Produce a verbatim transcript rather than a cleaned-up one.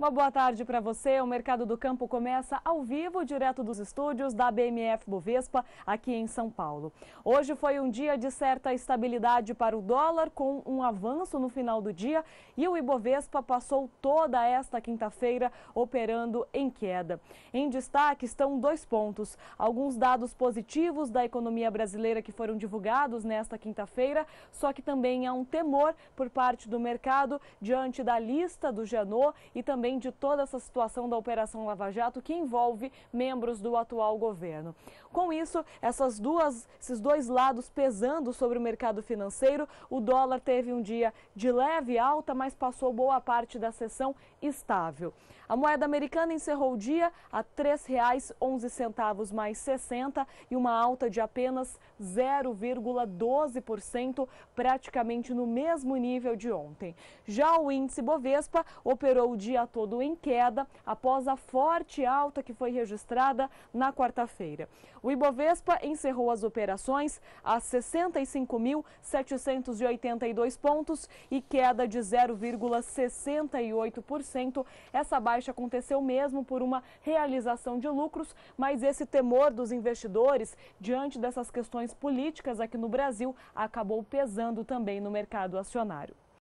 Uma boa tarde para você. O Mercado do Campo começa ao vivo, direto dos estúdios da B M F Bovespa, aqui em São Paulo. Hoje foi um dia de certa estabilidade para o dólar, com um avanço no final do dia, e o Ibovespa passou toda esta quinta-feira operando em queda. Em destaque estão dois pontos: alguns dados positivos da economia brasileira que foram divulgados nesta quinta-feira, só que também há um temor por parte do mercado diante da lista do Janot e também de toda essa situação da Operação Lava Jato, que envolve membros do atual governo. Com isso, essas duas, esses dois lados pesando sobre o mercado financeiro, o dólar teve um dia de leve alta, mas passou boa parte da sessão estável. A moeda americana encerrou o dia a três reais e onze centavos mais sessenta e uma alta de apenas zero vírgula doze por cento, praticamente no mesmo nível de ontem. Já o índice Bovespa operou o dia todo em queda após a forte alta que foi registrada na quarta-feira. O Ibovespa encerrou as operações a sessenta e cinco mil setecentos e oitenta e dois pontos e queda de zero vírgula sessenta e oito por cento. Essa baixa aconteceu mesmo por uma realização de lucros, mas esse temor dos investidores diante dessas questões políticas aqui no Brasil acabou pesando também no mercado acionário.